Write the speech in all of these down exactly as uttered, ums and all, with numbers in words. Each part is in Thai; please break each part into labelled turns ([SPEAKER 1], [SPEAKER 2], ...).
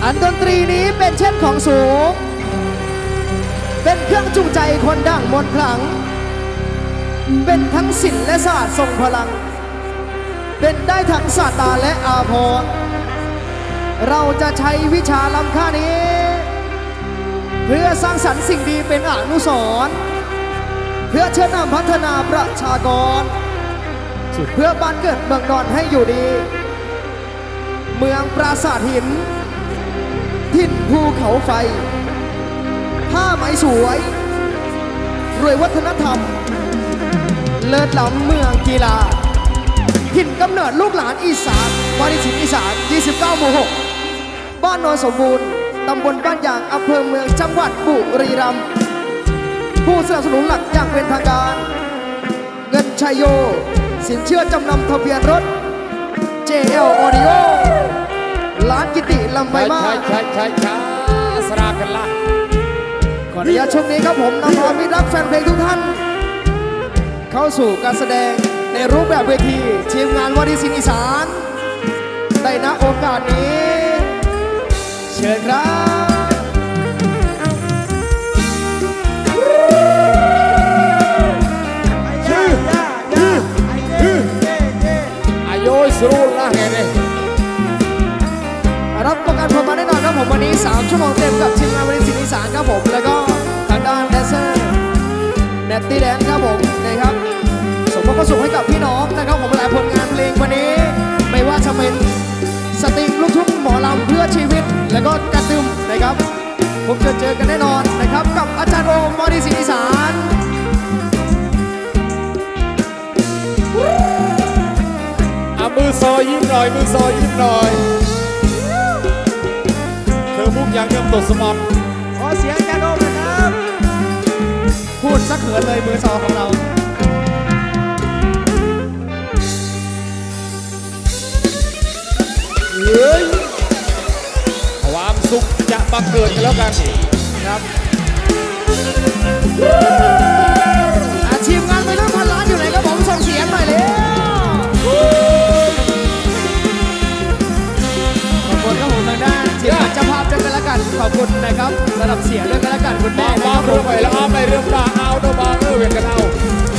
[SPEAKER 1] อันดนตรีนี้เป็นเช่นของสูงเป็นเครื่องจูงใจคนดังมนต์ขลังเป็นทั้งศิลป์และศาสตร์ทรงพลังเป็นได้ทั้งศาสตราและอาภรณ์เราจะใช้วิชาล้ำค่านี้เพื่อสร้างสรรค์สิ่งดีเป็นอนุสรณ์เพื่อเชิญนำพัฒนาประชากรเพื่อบ้านเกิดเมืองนอนให้อยู่ดีเมืองปราสาทหินถิ่นภูเขาไฟผ้าไหมสวยรวยวัฒนธรรมเลิศล้ำเมืองกีฬาถิ่นกำเนิดลูกหลานอีสานวาริศิลป์อีสานยี่สิบเก้าหมู่หกบ้านโนนสมบูรณ์ตำบลบ้านยางอำเภอเมืองจังหวัดบุรีรัมย์ผู้สนับสนุนหลักอย่างเป็นทางการเงินชัยโยสินเชื่อจำนำทะเบียนรถ เจ แอล Audio ร้านกิติลำไบมาช้าช้าช้าช้าสรากันละขออนุญาตช่วงนี้ครับผมนำพามิตรรักแฟนเพลงทุกท่านเข้าสู่การแสดงในรูปแบบเวทีทีมงานวาริศิลป์อีสานได้ณโอกาสนี้เชิญครับอายุสูงละไงเนี่ยรับประกันผมมาแน่นอนครับผมวันนี้สามชั่วโมงเต็มกับทีมงานวาริศิลป์อีสานครับผมแล้วก็ทางด้านแดนเซอร์เนตตี้แดนครับผมนะครับสมมติก็ส่งให้กับพี่น้องนะครับผมหลายผลงานเพลงวันนี้ไม่ว่าจะเป็นสตริงลูกทุ่งหมอลำเพื่อชีวิตแล้วก็กระตึมนะครับผมจะเจอกันแน่นอนนะครับกับอาจารย์โอมวาริศิลป์อีสานเอามือซอยยิ้มหน่อยมือซอยยิ้มหน่อยเธอมุกยังเริ่มตดสมองขอเสียงอาจารย์โอมนะครับพูดสักเขินเลยมือซอของเราความสุขจะบังเกิดกันแล้วกันครับอาชีพงานไปเรื่องพันล้านอยู่ไหนครับผมส่งเสียงหน่อยเลยขอบคุณครับผมทางด้านทีมงานเจ้าภาพด้วยกันแล้วกันขอบคุณนะครับระดับเสียงด้วยกันแล้วกันคุณแม่บ้าเรื่องไปแล้วเอาไปเรื่องปลาเอาโดบาเออเวียนกันเอา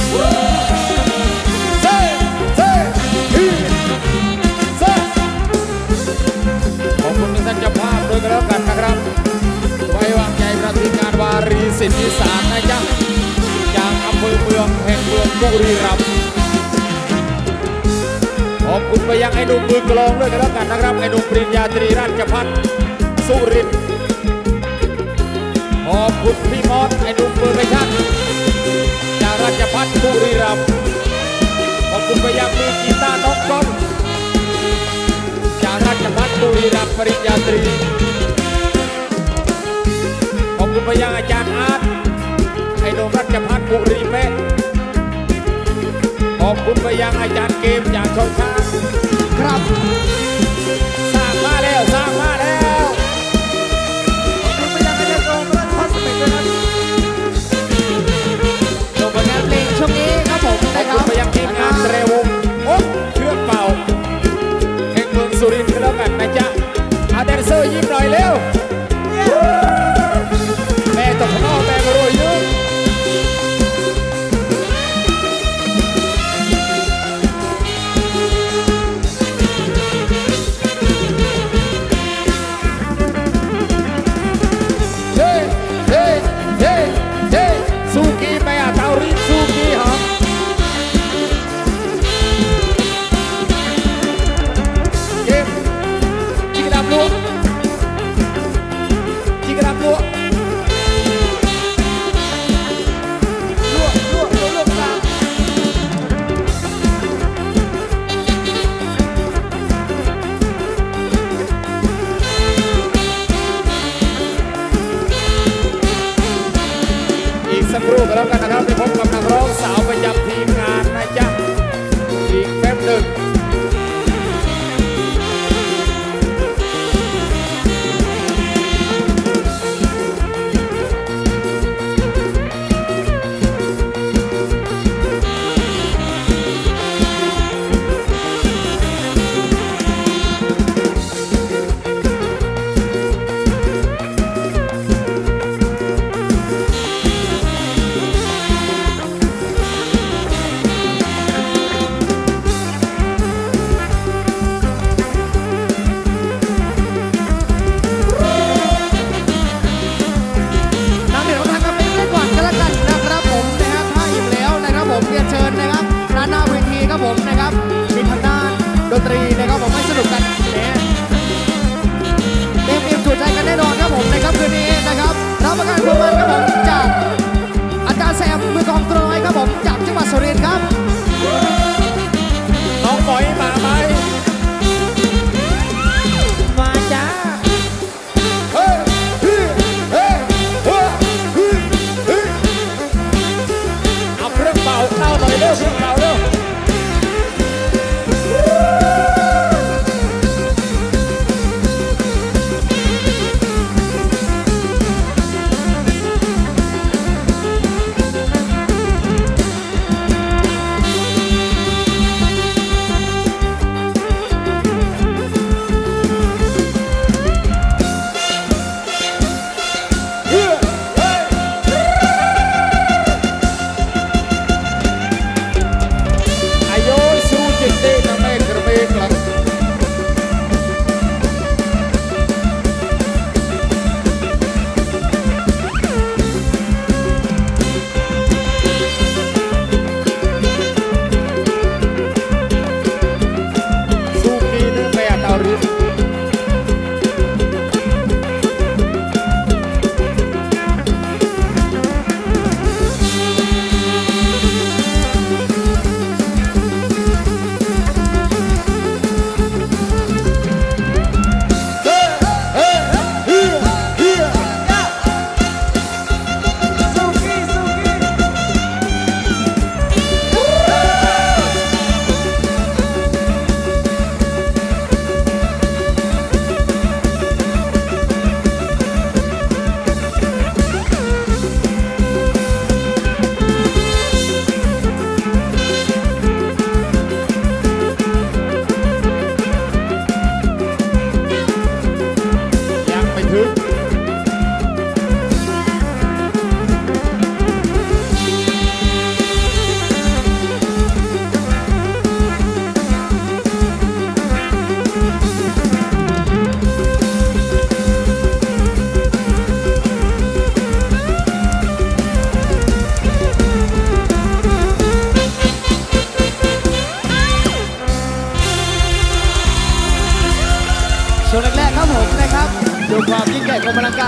[SPEAKER 1] เซ่เซ่เซ่ขอบคุณท่านเจ้าภาพด้วยกันแล้วกันนะครับไว้วางใจประทีมงานวารีศิลป์อีสานนะจ๊ะจากอำเภอเมืองแห่งเมืองบุรีรัมย์ขอบคุณไปยังไอ้หนุ่มมือกลองด้วยกันแล้วกันนะครับไอ้หนุ่มปริญญาตรีราชภัฏสุรินทร์ขอบคุณพี่มอสไอ้หนุ่มเบอร์ไปชั่นจากราชภัฏบุรีรัมย์ขอบคุณไปยังมือกีตาร์น้องก้อนจากราชภัฏบุรีรัมย์ปริญญาตรีขอบคุณไปยังอาจารย์อาร์ตไอ้หนุ่มราชภัฏบุรีแม่ขอบคุณไปยังอาจารย์เกมจากช่องช้างครับสร้างมาแล้วสร้างมาแล้วขอบคุณไปยังอาจารย์โอมและคอสเมตด้วยนะจบผลงานเพลงช่วงนี้ครับผมขอบคุณไปยังทีมงานเรวงโอ๊ะเครื่องเป่าแห่งเมืองสุรินทร์กันแล้วกันนะจ๊ะเอาแดนเซอร์ยิ้มหน่อยเร็วแม่ตกข้าวแม่มาโรยเยอะสักครู่กันแล้วกันนะครับไปพบกับนักร้องสาวประจำทีมงานนะจ๊ะอีกแป๊บหนึ่ง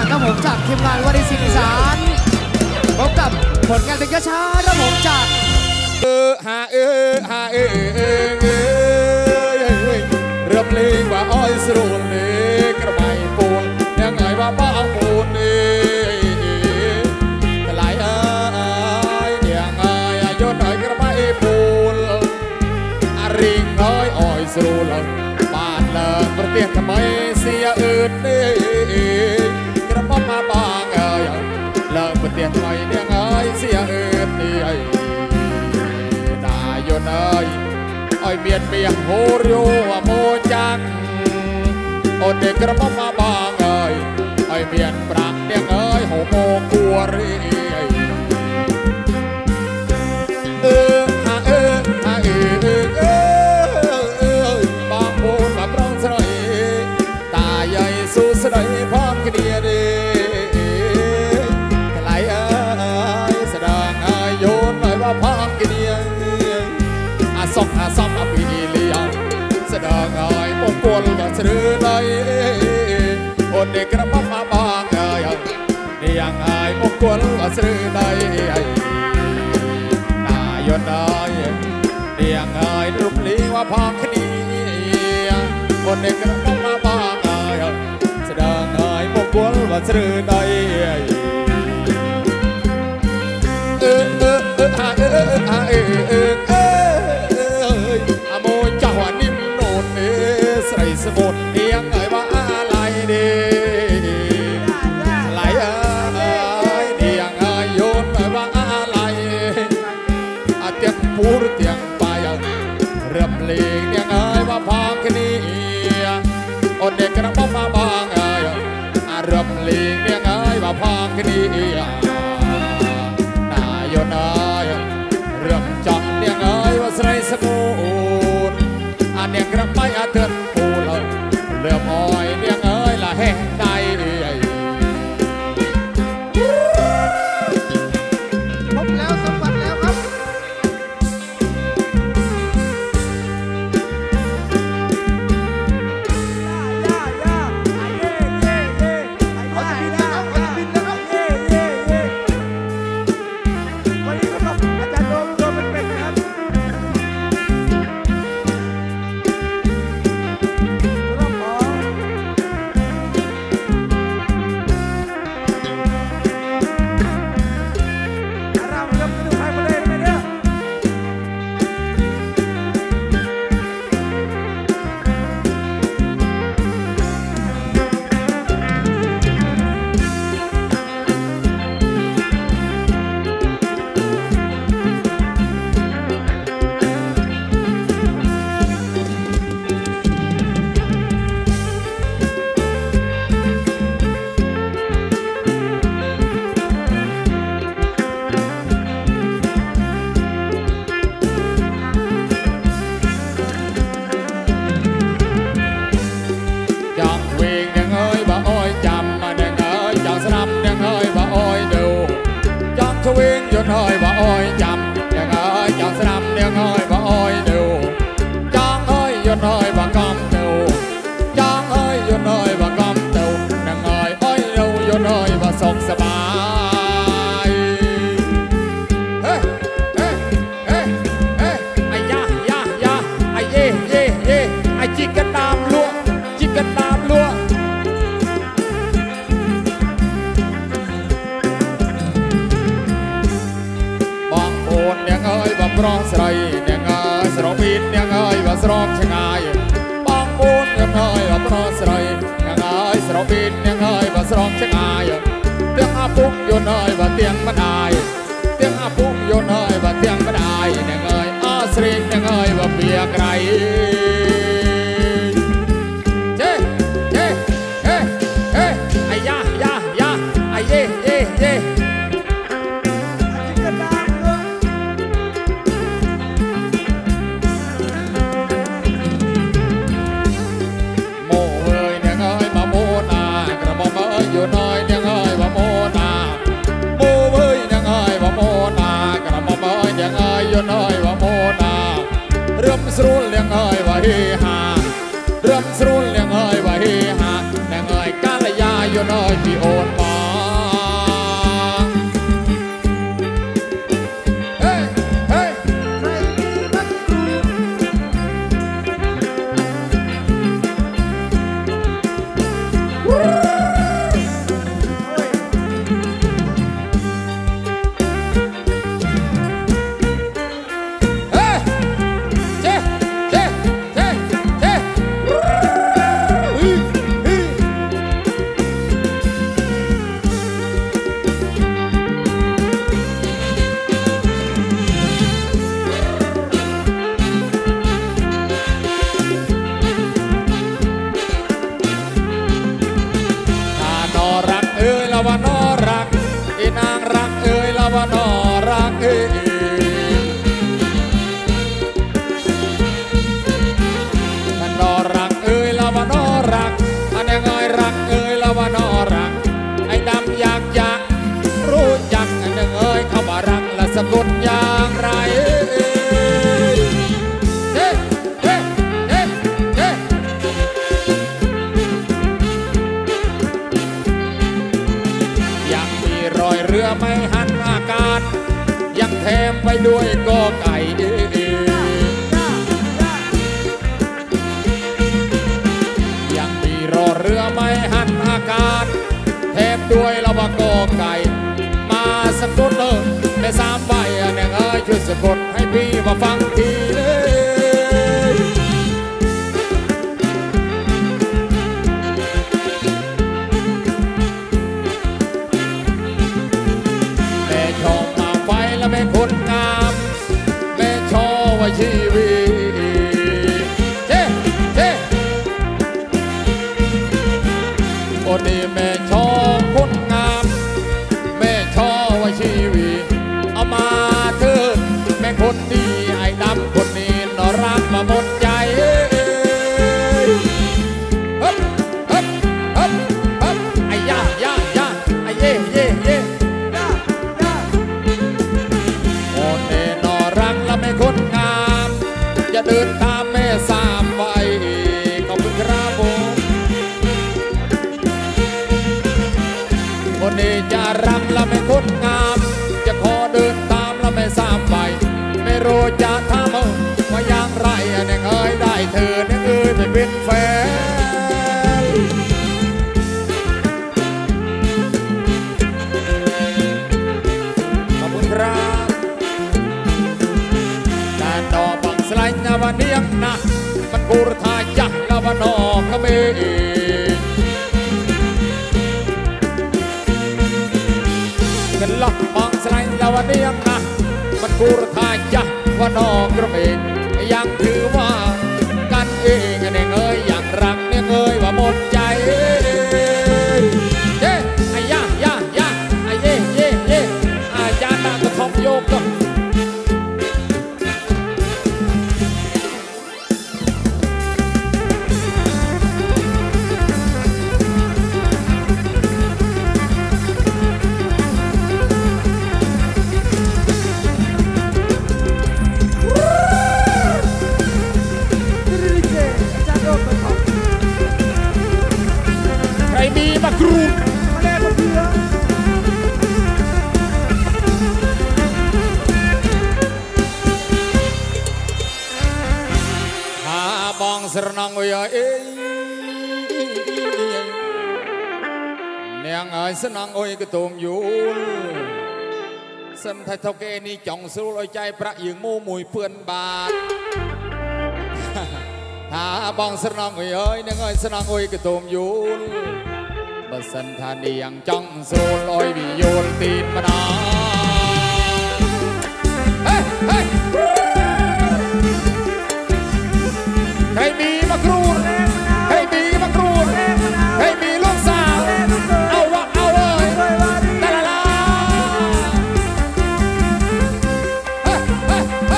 [SPEAKER 1] านครับผมจากทีมงานวาริสิงห์สารพบกับผลงานเพลงช้าๆครับผมจาก
[SPEAKER 2] เออฮาเออฮาเออเออเออเริ่มเลี้ยงว่าอ้อยสรุนเล็กกระไม่ปูนยังไงว่าบ้าปูนเออหลายอ้ายยังไงยศอ้อยกระไม่ปูนอาริงอ้อยอ้อยสรุนบ้านเลิกประเทศทำไมเสียอื่นเอกระป๋องมาบางเอ้ยเลิกประเทศทำไมยังไงเสียอื่นเอ้ยยนเอ้ยอ้อยเมียนเมียงโหริวโมจังโอเด็กกระป๋องมาบางเอ้ยอ้อยเมียนปรักเดียงเอ้ยโหโมกัวรีเออฮะเออฮะเออเออเออบางโพนมาปรองสระตาใหญ่สู้สระพร้อมกันเดียดไหลเอ้ยแสดงอายโยนหน่อยว่าพร้อมกันเดียอาสองอาซ้ำอาปีเลี้ยงแสดงอายมงคลว่าสื่อใดโอเด็กกระป๋องมาบางเอ้ยเลี้ยงอายมงคลว่าสื่อใดนายนเอ้ยเลี้ยงอายรูปลี้ว่าพองคดีโอเด็กกระป๋องมาบางเอ้ยแสดงอายมงคลว่าสื่อใดเออเออเออฮะเออเออฮะเออเออเอออโมเจ้านิ่มโนดเอใส่สมุดเอียงเอ่ยว่าอะไรดีไหลเอ่ยเอียงเอ่ยโยนเอ่ยว่าอะไรเตียงปูหรือเตียงไปเริ่มเลี้ยงเอียงเอ่ยว่าพองแค่นี้อดเด็กกระป๋องมาบางเอ่ยเริ่มเลี้ยงเอียงเอ่ยว่าพองแค่นี้ยนเอ้ยเรื่องจังเนียงเอ้ยว่าใส่สมุนอันเนียงกระไม่อาเตือนปูเลยเลื่อมอ้อยเนียงเอ้ยละแห้งใจ
[SPEAKER 1] พบแล้วสัมผัสแล้วครับย่าย่าย่าเย่เย่เย่เขาจะบินแล้วเขาจะบินแล้วเย่เย่เย่วันนี้ครับอาจารย์โดมโดมเป็นเป็นนะครับรอบของเราเริ่มดูใครมาเลยไหมเนี่ย
[SPEAKER 2] ยนเอ้ยว่าอ้อยจำยังเอ้ยจังสนามยังเอ้ยว่าอ้อยเดียวจังเอ้ยยนเอ้ยว่ากำเดียวจังเอ้ยยนเอ้ยว่ากำเดียวยังเอ้ยอ้อยเดียวยนเอ้ยว่าสุขสบายเฮ้เฮ้เฮ้เฮ้ไอ้ยะยะยะไอ้เย่เย่เย่ไอ้จิกกันตามลัวจิกกันตามลัวยังเอ้ยว่าพร้อมใส่ยังเอ้ยสระบินยังเอ้ยว่าสระชะงายบางบุญยังเอ้ยว่าพร้อมใส่ยังเอ้ยสระบินยังเอ้ยว่าสระชะงายเตียงอาปุกโยนเอ้ยว่าเตียงบันไดเตียงอาปุกโยนเอ้ยว่าเตียงบันไดยังเอ้ยอาสริงยังเอ้ยว่าเบียกไรเจ้เจ้เฮ้เฮ้ไอ้ยะยะยะไอ้เย่เย่เย่อยู่น้อยยังเอ้ยว่าโมนาโมเว้ยยังเอ้ยว่าโมนากระหม่อมเอ้ยยังเอ้ยอยู่น้อยว่าโมนาเริ่มสูญยังเอ้ยว่าเฮฮาเริ่มสูญยังเอ้ยว่าเฮฮายังเอ้ยกาลยาอยู่น้อยพี่โอนว่านอรักอีนางรักเอ้ยละว่านอรักเอ้ยมันนอรักเอ้ยละว่านอรักอันยังไงรักเอ้ยละว่านอรักไอ้ดำอยากอยากรู้จักอันยังไงเข้ามารักละสะกดอย่างไรเรือไม่หันอาการยังแถมไปด้วยกอไก่ยังมีรอเรือไม่หันอาการแถมด้วยละว่ากอไก่มาสะกดเลยในสามใบอันยังเอ้ยช่วยสะกดให้พี่มาฟังทีเลยแม่คนงามแม่ชอว่าชีวิตเจ๊เจ๊โอ้ดีแม่ชอคนงามแม่ชอว่าชีวิตเอามาเถิดแม่คนดีไอ้ดำคนนี้น่ารักมาหมดใจฮึบฮึบฮึบฮึบไอ้ย่าย่าย่าไอ้เย่เย่เย่คนงามอย่าเดินตามแม่สามไว้ขอบคุณครับผมคนนี้จะรักและไม่คนงามจะขอเดินตามและไม่สามไว้ไม่รู้จะทำว่าอย่างไรเนี่ยเอ้ยได้เธอเนี่ยเอ้ยไปเป็นแฟนขอบคุณครับสลายนาวันเนียงนะมันกูรทาจักลาวันอกกะเมกันลักมองสลายนาวันเนียงนะมันกูรทาจักวันอกกระเมยังถือว่ากันเองเนี่ยเงยอยากรักเนี่ยเงยว่าหมดใจเย้ไอ้ย่าย่าย่าไอ้เย่เย่เย่อาจารย์ตากระทบโยกก็มีมากรูดมาแลกมาเพื่อหาบองสระนังวยเอ้ยเนียงไอ้สนังโอยกระตุมยูสัมทัยเท่าแกนี่จ่องสู้ลอยใจประยืงมูมวยเพื่อนบาทหาบองสระนังวยเอ้ยเนียงไอ้สนังโอยกระตุมยูบสันธานียังจ้องโซลอยวิโยลตีนมานาเฮ้เฮ้ใครมีมะกรูดใครมีมะกรูดใครมีลูกสาวเอาวะเอาเลยตาลาลาเฮ้เฮ้เฮ้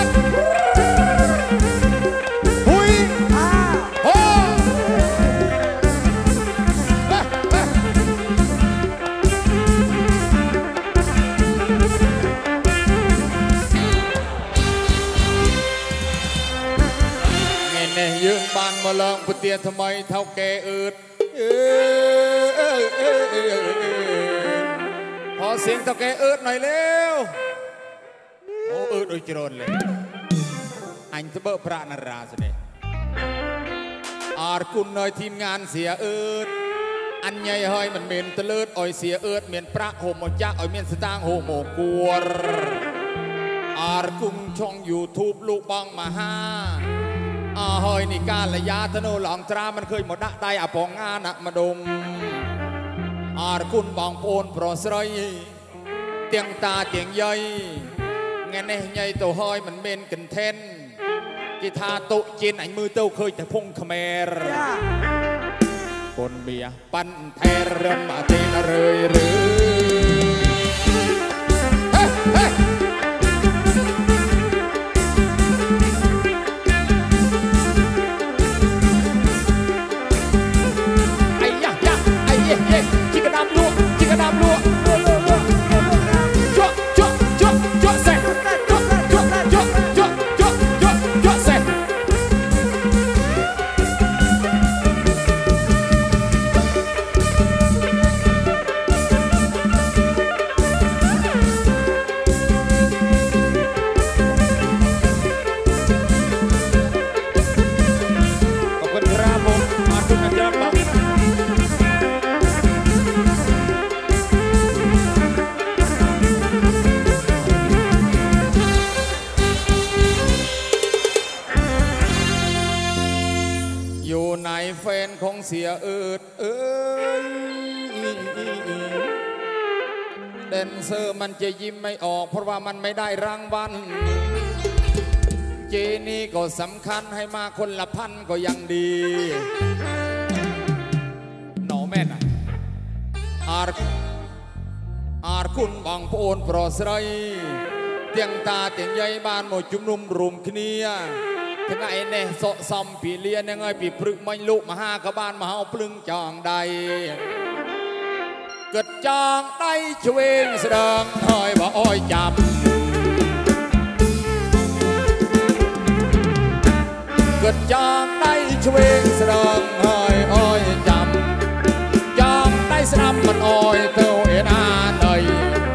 [SPEAKER 2] หุยโอ้ยืนบานมาลองพุเตียทำไมเท่าแกอืดพอเสียงเท่าแกอืดหน่อยเร็วโอ้อืดอุจจาระเลยอันจะเบิกพระนราสเนี่ยอาร์กุลหน่อยทีมงานเสียอืดอันใหญ่เฮยมันเมียนตะเลิดอ่อยเสียเอิดเมียนพระโหมจักอ่อยเมียนสตางโหโมกัวอาร์กุ้งช่องยูทูบลูกบ้องมาห้าอาเฮยนี่การระยะธนูหลองตรามันเคยหมดได้อะปองงานอะมาดมอาร์กุนบองโอนโปรสไรเตียงตาเตียงใหญ่เงี้ยเนี่ยใหญ่ตัวเฮยมันเมียนกันเทนกีทาโตจีนไอ้มือเต้าเคยแต่พงขเมรคนเมียปั้นแทรเริ่มมาเต้นเลยหรือเฮ้เฮ้ไอ้ยะยะไอ้เย่เย่จิกระดามลัวจิกระดามลัวจ๊ะจ๊ะจ๊ะจ๊ะเซ่จ๊ะจ๊ะจ๊ะจ๊ะจ๊ะจ๊ะจ๊ะเซ่แฟนของเสียเอิดเอ้ยแดนเซอร์มันจะยิ้มไม่ออกเพราะว่ามันไม่ได้รางวัลเจนี่ก็สำคัญให้มาคนละพันก็ยังดีหนอแม่น่ะอาร์อาร์คุณบางโพนโปรสไรเตียงตาเตียงใหญ่บ้านหมดจุ่มนุ่มรุมขี้เนียทั้งไงเนี่ยโซซอมปีเลียนยังไงปีพรึกไม่ลุกมาห้ากบ้านมาเอาปลึงจองใดเกิดจองได้ช่วยแสดงหอยว่าอ้อยจับเกิดจองได้ช่วยแสดงหอยอ้อยจับจองได้สนับมันอ้อยเท่าเอ็นอาหน่อย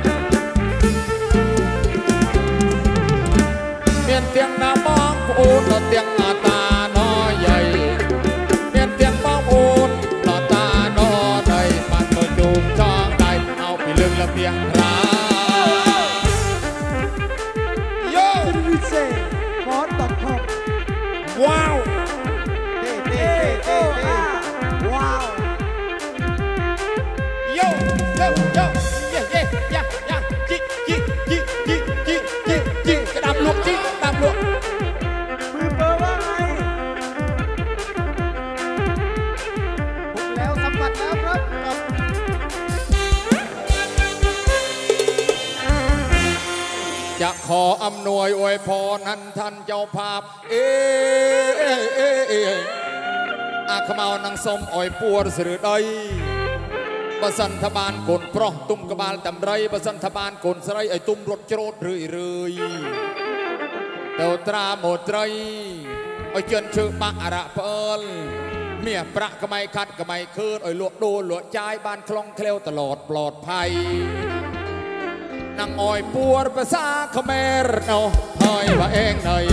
[SPEAKER 2] เมียนเตียงน้ำมองปูนเตียงหน้าตาน้อยใหญ่เมียนเตียงมองปูนหน้าตาน้อยใหญ่มันก็จูบจองได้เอาไปเรื่องละเพียงราโย่วิเศษฟอสดอทคอมว้าวเท่เท่เท่เท่ว้าวโย่โย่โย่เย่เย่ยะยะจิกจิกจิกจิกจิกจิกจิกกระดำลวกจิกดำลวกมือเบอร์ว่าไงผมแล้วสัมผัสแล้วครับจะขออำนวยอวยพรนั้นท่านเจ้าภาพเอเอเอเออาขมาวนังสมอ่อยปัวสือใดบสันทบาลโกนเพราะตุ้มกบาลตำไรบสันทบาลโกนสไรไอตุ้มรถโจดเรื่อยเรื่อยเต่าตราโมตรไอเจนชื่อปะอาระเพลเมียประกระไมคัดกระไมเคิร์ดไอลวกโดลวกใจบ้านคล่องเคลวตลอดปลอดภัยนางอ้อยปัวภาษาเขมรเอาหอยว่าเองหน่อย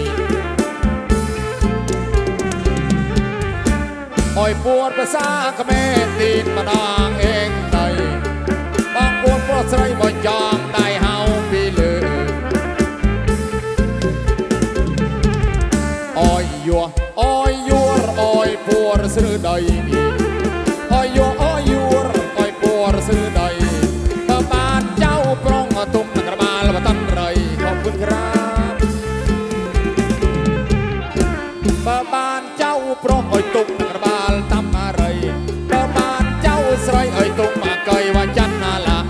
[SPEAKER 2] อ้อยปวดภาษาเขมรตีนมาดางเองหน่อยบางปวดเพราะใส่บ่จองได้เฮาปีเลยอ้อยยัวอ้อยยัวอ้อยปวดซื้อใดอ้อยยัวอ้อยยัวอ้อยปวดซื้อใดบ้านเจ้าปรองตุ้มกระบาลมาตั้งไรขอบคุณครับบ้านเจ้าปรองอ้อยตุ้มกระบาลทำอะไรบ้านเจ้าใส่อ้อยตุ้มมาเกยว่าจันนาละ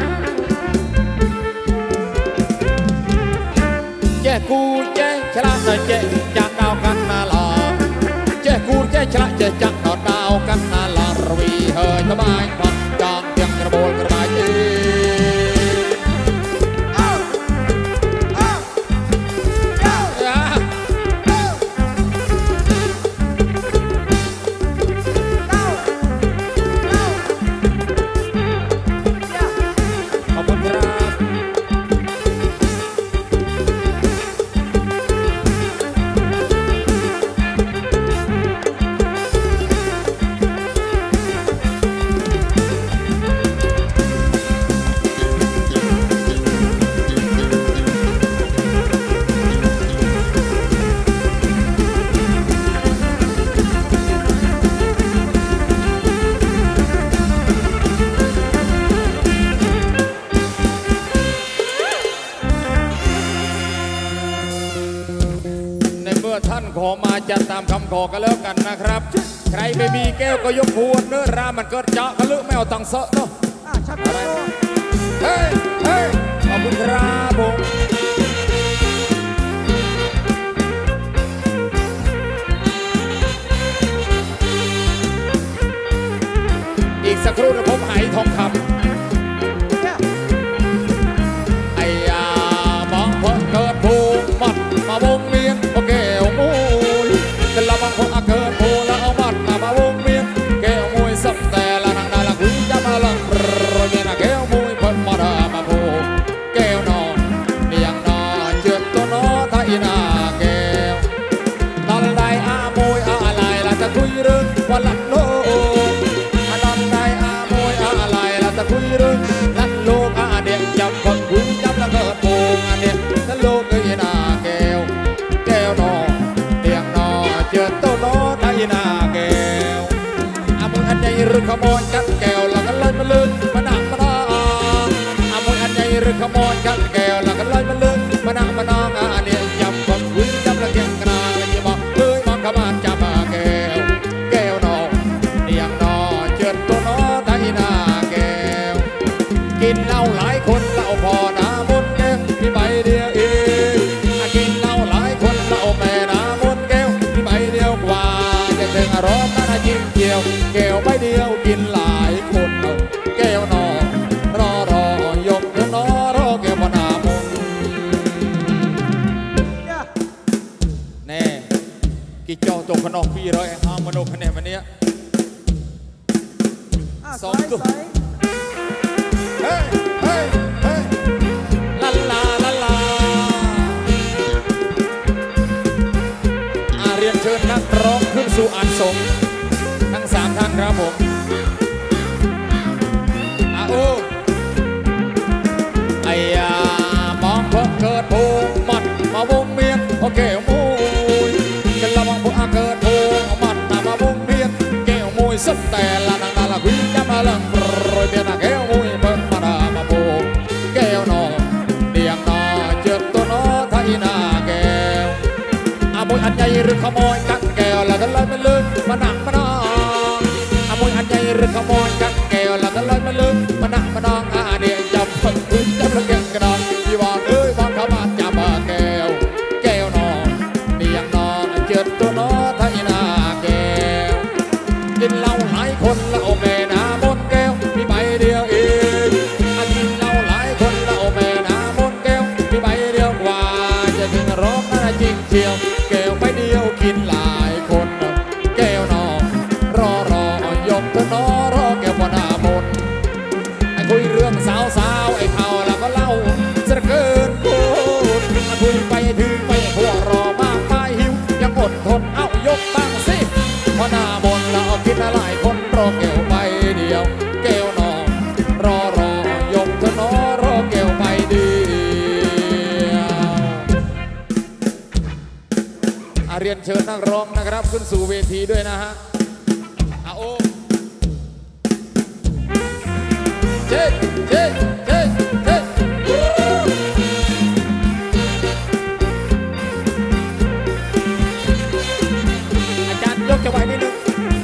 [SPEAKER 2] เจ้ากูเจ้าชนะเจ้าจักดาวกันนาละเจ้ากูเจ้าชนะเจ้าจักดาวกันนาละรวีเฮยสบายพักจองเตียงกระโบนกระบายเอจัดตามคำขอกันแล้วกันนะครับใครไม่มีแก้วก็ยกพวนเนื้อรามันเกิดเจาะกันลึกไม่เอาตังเสาะเนาะอะไรเฮ้ยเฮ้ยขอบคุณครับผมอีกสักครู่นะผมหายทองคำไอ้ยามองเพิ่งเกิดภูมัดมาวงเวียนโอเคโอ้โหแต่ละบางคนเกิดภูแล้วเอามัดมามาวงเวียนแก้วมวยสับแต่ละนางนาละคุยจะมาลังโรยเมียนะแก้วมวยเพิ่งมาดามาภูแก้วนอนเนียงนอนเจือตัวนอไทยนาแก้วนั่นได้อามวยอะไรล่ะจะคุยเรื่องวันละโนคุยเรื่องนั่นโลกอาเดียจับคนคุยจับแล้วเกิดโป่งอันเดียนั่นโลกเอ้ยนาแก้วแก้วนอเดียงนอเจอโตนอไทยนาแก้วอามืออันใหญ่หรือขโมยกันแก้วแล้วก็เลยมาลื่นมาหนักมาหนาอามืออันใหญ่หรือขโมยกันแก้วแล้วก็เลยมาลื่นมาหนักมาหนาอันเดียจับคนคุยจับแล้วเกียงกระนาเลยยี่บอกเอ้ยมองขบานจับมาแก้วแก้วนอเดียงนอเจอโตนอไทยนากินเหล้าหลายคนเหล้าพอหน้ามนแก้วมีใบเดียวเองกินเหล้าหลายคนเหล้าแม่หน้ามนแก้วมีใบเดียวกว่าจะถึงอารมณ์น่าจิ้มเจียวแก้วใบเดียวกินหลายคนแก้วนอรอรอยกเธอนอรอแก้วหน้ามนแน่กี่เจ้าตกขนมพี่ร้อยห้ามโนคะแนนวันนี้สองตัวเฮ้ยเฮ้ยเฮ้ยลาลาลาลาอาเรียนเชิญนักร้องขึ้นสู่อันสมทั้งสามท่านครับผมอาโอไอ้ยามองพวกเกิดโผล่มัดมาวงเวียนโอเคมูยกันละมองพวกเกิดโผล่มัดมาวงเวียนแก้วมวยสับแต่ละนางนาละคุยจะมาลังโรยเบียนแก้วมวยเปิดมาดามาโบแก้วนอเดียงนอเจ็บตัวนอไทยนาแก้วอามวยอันใหญ่หรือขโมยกันแก้วแล้วก็เลยมันลึกมาหนักมาหนาอามวยอันใหญ่หรือขโมยกันแก้วแล้วก็เลยมันลึกมาหนักมาหนาอาเดียจับฝึกพื้นจับระเกียงกระดอนที่ว่าเอ้ยบอลเขามาจับมาแก้วแก้วนอเดียงนอเจ็บตัวนอไทยนาแก้วกินเหล้าหลายคนแล้วแม่น้ามนแก้วมีใบเดียวเองอันกินเหล้าหลายคนแล้วแม่น้ามนแก้วมีใบเดียวกว่าจะถึงร้องน่าจริงเชียวแก้วใบเดียวกินหลายคนแก้วนอรอรอยกเธอนอรอแก้วหน้ามนไอ้คุยเรื่องสาวสาวไอ้เขาแล้วก็เล่าสะเกินโคตรคุยไปถือไปพวกรอมากมายหิวยังอดทนเอายกบ้างสิพอหน้ามนเรากินหลายคนรอแก้วใบเดียวแก้วนอรอรอยกเธอนอรอแก้วใบเดียวอาเรียนเชิญนักร้องนะครับขึ้นสู่เวทีด้วยนะฮะอาโอเจ๊เจ๊เจ๊เจ๊อาจารย์ยกจังหวะนิดนึง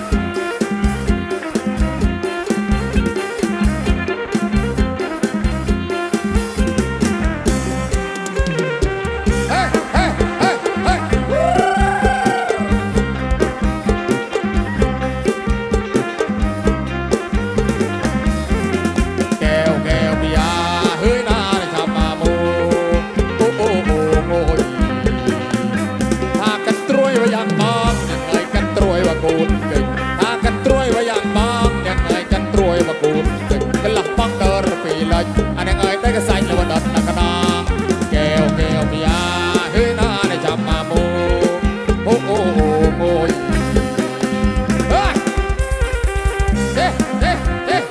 [SPEAKER 2] อันยังไงได้ก็ใส่ในวันนั้นนักนาแก้วแก้วมีอาเฮ้ยนาในจับมาโมโอ้โอ้โอ้ยเฮ้ยเฮ้เฮ้เฮ้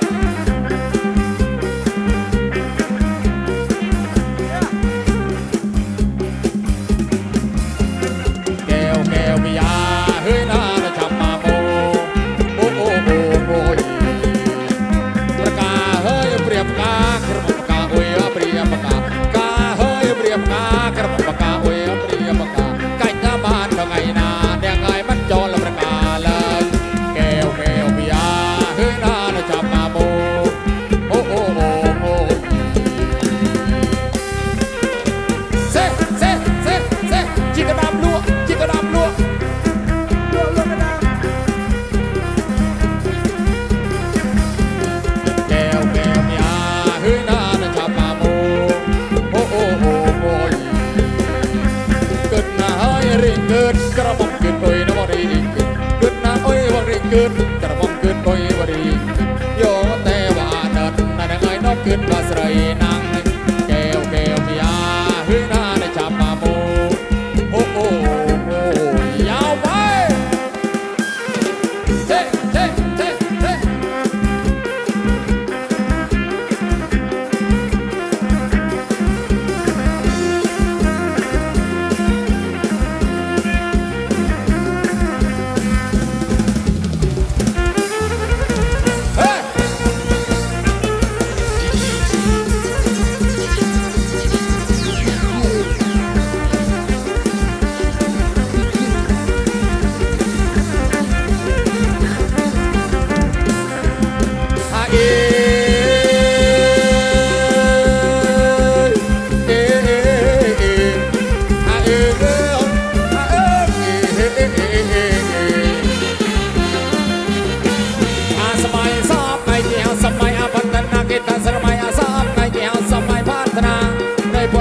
[SPEAKER 2] แก้วแก้วมีอาเฮ้ยนาในจับมาโมโอ้โอ้โอ้โอ้ยประกาเฮ้ยเปรียบกา ประกา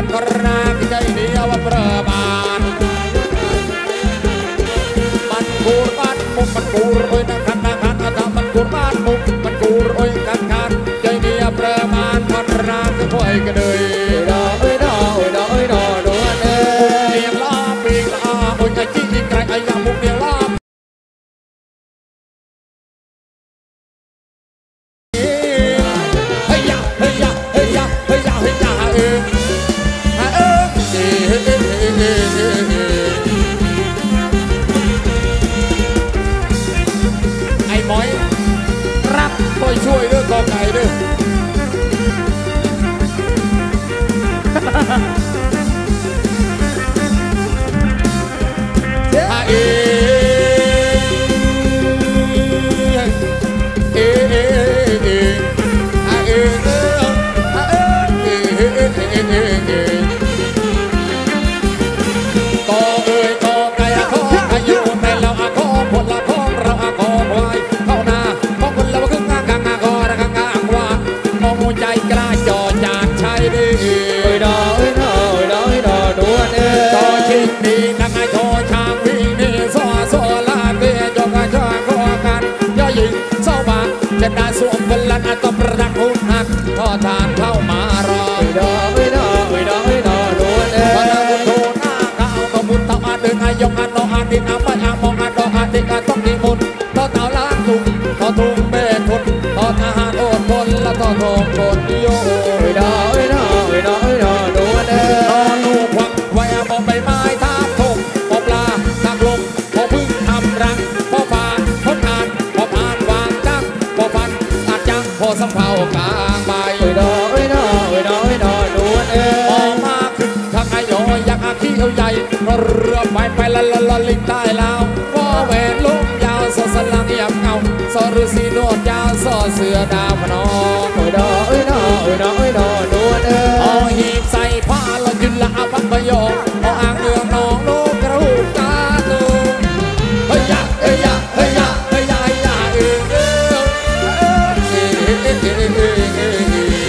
[SPEAKER 2] ก็รักใจเดียวประมาณมันกูรบ้านมุกมันกูรโอ้ยนักขันนักขันถ้ามันกูรบ้านมุกมันกูรโอ้ยขันขันใจเดียวประมาณก็รักก็ค่อยกระเดยดอเอ้ยดอเอ้ยดอเอ้ยดอดวนเอ้ยเดียงล้อปีกล้อโอ้ยไอ้จี้อีกไกลไอ้ยามุกเดียงล้อไอ้หมอยรับคอยช่วยเรื่องกอไก่ด้วยฮะเอเอเอเอฮะเอฮะเอเอเอเอเอก็เอ้ยก็ไก่ขออายุในเราอาขอผลละของเราอาขอควายเข้านาของคนเราคึกงางางาคอระคังงางว่ามองใจกล้าจอจานใช้ดีเอ้ยดอเอ้ยดอเอ้ยดอเอ้ยดอดวนเอ้ยต่อชิงดีนักไอ้โทช้างวิ่งนี่ซ้อซ้อลาเตี้ยจงไอ้ช่างขอกันย่อหญิงเศร้าบานจะได้สวมเป็นลันต้องประดักหุ่นหักทอทานเข้ามารอเอ้ยดอเอ้ยดอเอ้ยดอเอ้ยดอดวนเอ้ยพนักบุญโทนาข้าวก็บุญเต่าอาดึงอายงอันโนอาดินอาไปอามองอันดอกอาดิกาต้องนิมนต์ต่อเต่าล้างถุงต่อถุงเบ็ดทุนต่อทหารโอดพลและต่อทงคนโยเอ้ยดอเอ้ยดอเอ้ยดอเอ้ยดอดวนเอ้ยต่อลูกควักไว้มองใบไม้ทับทงพอปลาทับลมพอพึ่งทำรังพอฟ้าพอทานพอผ่านวางจังพอฟันตัดจังพอสำเภากลางใบเอ้ยดอเอ้ยดอเอ้ยดอเอ้ยดอดวนเอ้ยออกมาขึ้นทางไอ้โยอยากอาขี้เอาใหญ่เรือไปไปละละละลิงใต้ลาววอแหวนลูกยาวสอสลังยับเงาสอฤาษีนวดยาวสอเสือดาวพนองเอ้ยดอเอ้ยดอเอ้ยดอเอ้ยดอดวนเอ้ยเอาหีบใส่ผ้าละยืนละอาพักประโยคเอาอ่างเรือน้องลูกกระหูกาตูเฮ้ยยะเฮ้ยยะเฮ้ยยะเฮ้ยยะเฮ้ยยะเอ้ยเอ้ยเอ้ยเอ้ยเอ้ยเอ้ยเอ้ยเอ้ย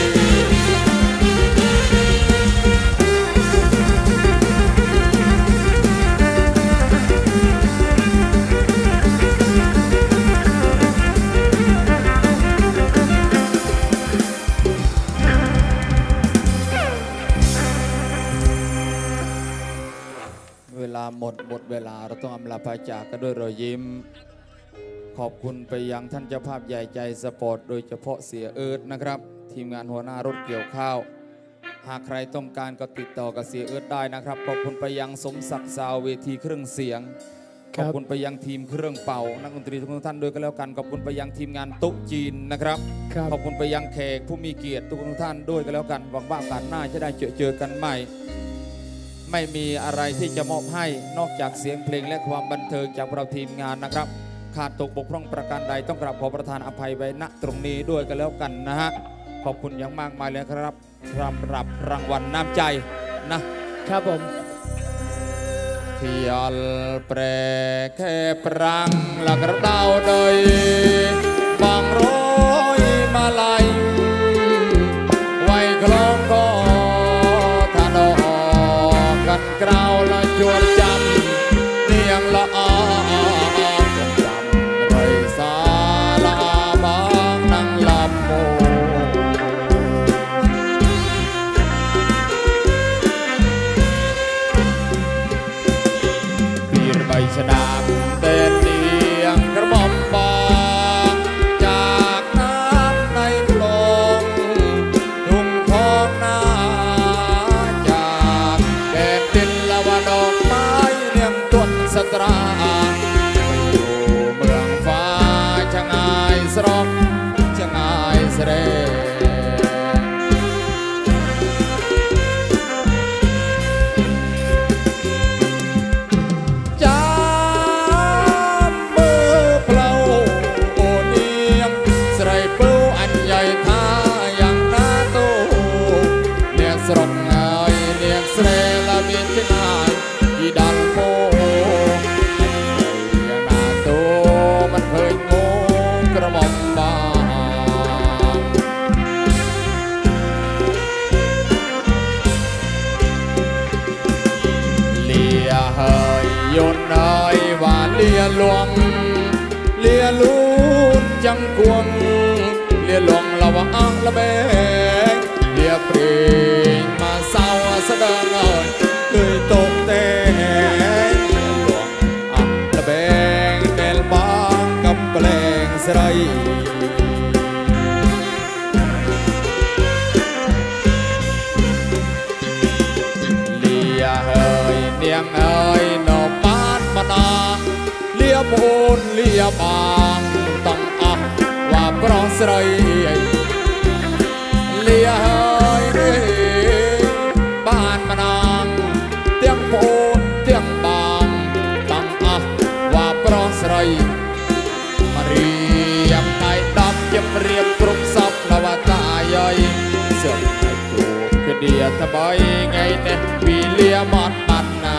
[SPEAKER 2] เวลาหมดหมดเวลาเราต้องอำลาพาจากกันด้วยรอยยิ้มขอบคุณไปยังท่านเจ้าภาพใหญ่ใจสปอร์ตโดยเฉพาะเสียเอิร์ธนะครับทีมงานหัวหน้ารถเกี่ยวข้าวหากใครต้องการก็ติดต่อกับเสียเอิร์ธได้นะครับขอบคุณไปยังสมศักดิ์ซาวเวทีเครื่องเสียงขอบคุณไปยังทีมเครื่องเป่านักดนตรีทุกท่านด้วยก็แล้วกันขอบคุณไปยังทีมงานตุ๊จีนนะครับขอบคุณไปยังแขกผู้มีเกียรติทุกท่านด้วยก็แล้วกันหวังว่าโอกาสหน้าจะได้เจอเจอกันใหม่ไม่มีอะไรที่จะมอบให้นอกจากเสียงเพลงและความบันเทิงจากเราทีมงานนะครับขาดตกบกพร่องประการใดต้องกราบขอประทานอภัยไว้ณตรงนี้ด้วยกันแล้วกันนะฮะขอบคุณอย่างมากมายเลยครับสำหรับรางวัลน้ำใจนะครับผมเที่ยวแปรแค่ปรังหลักระเดาโดยบางร้อยมาลายไว้คล้องก็ทานอกันกล่าวละจวนจำเนียงละอาจงจำไรสาลาบางนั่งลำโมปีรใบชดาเต้นเลียงกระหม่อมบางจากน้ำในคลองทุ่งทองนาจากแดดดินละวะดอกไม้เลี้ยงต้นสตราไปอยู่เมืองฟ้าชะงายสรองชะงายเสรสรงเงยเลียงเสรละมีที่นายที่ดันโมเลียงนาโตมันเคยโง่กระหม่อมบางจวงเลียลูนจังกวงเลียหลวงละวะอังละเบงเลียเปรีมาเศร้าสะดังเอ่ยเคยตกเตะเลียหลวงอังละเบงเดลบางกำแปลงสไรเลียเฮยเนียงเอ่ยนอปานมานาเลียโมนเลียบางต้องอ่ะว่าเพราะไรเลียเฮยเด้บ้านมานางเตียงโมนเตียงบางต้องอ่ะว่าเพราะไรมาเรียบในดำยำเรียบกรุบซับนวตายายเสื่อมในจูดคือเดียทบายไงเนี่ยวีเลียมอดมันนะ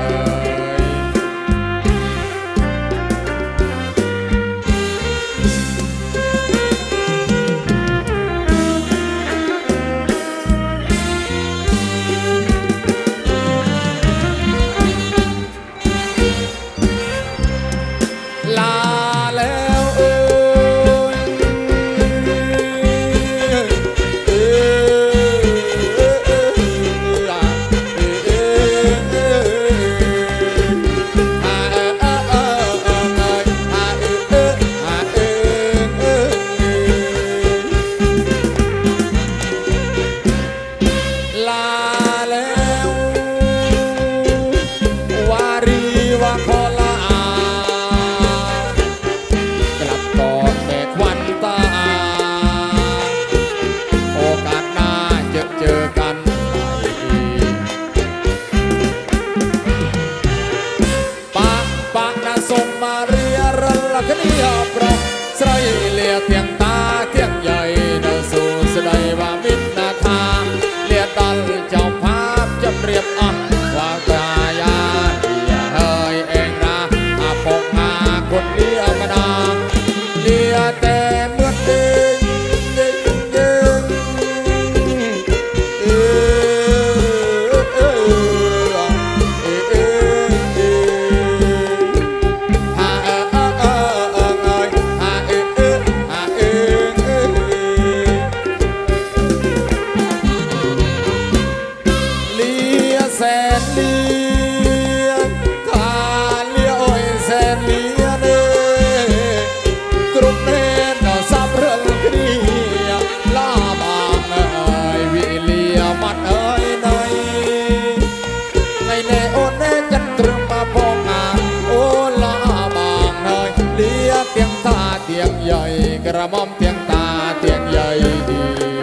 [SPEAKER 2] กระหม่อมเตียงตาเตียงใหญ่ดี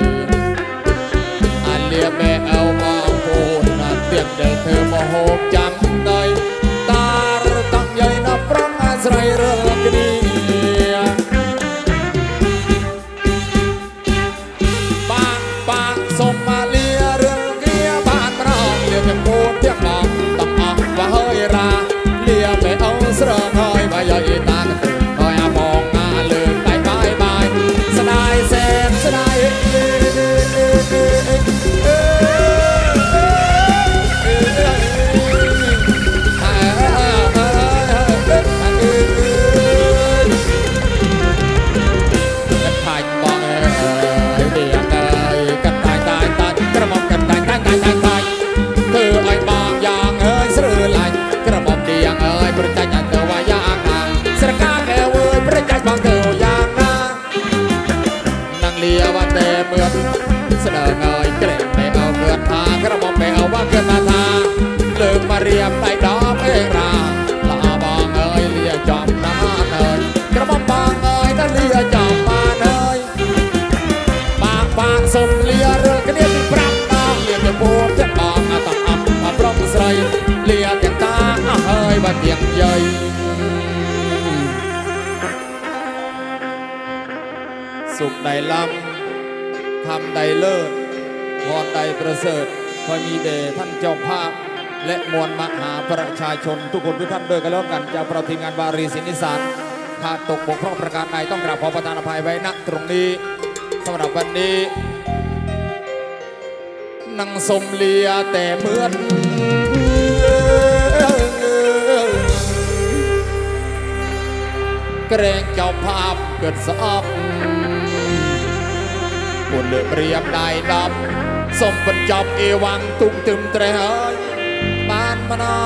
[SPEAKER 2] อันเลียแม่เอามาพูดนะเตียงเดินเธอมาโหกจำได้ตาตั้งใหญ่นับร้องอาศัยเรื่องนี้ปากปากส่งมาเลียเรื่องเกียบ้านเราเลียเตียงพูดเตียงมองต้องออกว่าเฮยราเลียแม่เอาเสือเฮยมาใหญ่ตากันตื่นคอยมองงาเลือไต่ไม้ไม้สนายเซนสนายเรียบไต่ดอกเองราลาบางเอ้ยเลียจอมน้ำมันเอ้ยกระบอกบางเอ้ยนั่นเลียจอมมาเอ้ยปากปากสมเลียเรื่องกันเนี่ยที่ปรับน้องเลียจะพูดจะบอกมาต้องอับมาพร้อมใส่เลียเตียงตาเอ้ยบาเตียงใหญ่สุขใดล้ำทำใดเลิศพรใดประเสริฐคอยมีเดชท่านเจ้าภาพและมวลมหาประชาชนทุกคนทุกท่านด้วยกันแล้วกันจากประทีมงานบารีศินิสารขาดตกบกพร่องประการใดต้องกราบขอประทานอภัยไว้ณตรงนี้สำหรับวันนี้นั่งสมเลียแต่เหมือนเกรงเจ้าภาพเกิดสอบปุ่นเลือกเรียบได้ดำสมเป็นจอบเอวังตุ้งตึมเตรเฮยบ้านมานอง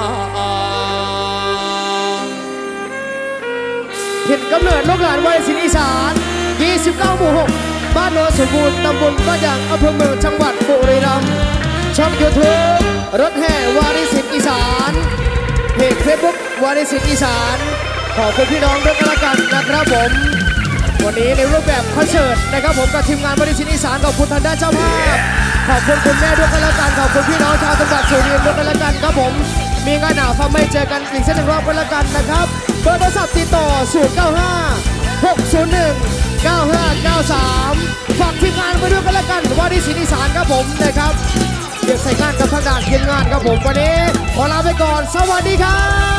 [SPEAKER 1] ถิ่นกำเนิดลูกหลานวาริสินอีสานยี่สิบเก้าหมู่หกบ้านโนนสมบูรณ์ตำบลบ้านยางอำเภอเมืองจังหวัดบุรีรัมย์ช่องยูทูบรถแห่วาริสินอีสานเพจเฟซบุ๊กวาริสินอีสานขอบคุณพี่น้องด้วยกันละกันนะครับผมวันนี้ในรูปแบบคอนเสิร์ตนะครับผมกับทีมงานวาริสินอีสานขอบคุณทางด้านเจ้าภาพขอบคุณคุณแม่ด้วยกันละกันขอบคุณพี่น้องชาวจังหวัดสุรินทร์ด้วยกันละกันครับผมมีงานหนาวฟ้าไม่เจอกันอีกเส้นหนึ่งรอบกันละกันนะครับเบอร์โทรศัพท์ติดต่อศูนย์ เก้า ห้า หก ศูนย์ หนึ่ง เก้า ห้า เก้า สามฝากทีมงานไปด้วยกันละกันวาริสินอีสานครับผมนะครับเดี๋ยวใส่งานกับทางด้านทีมงานครับผมวันนี้ขอลาไปก่อนสวัสดีครับ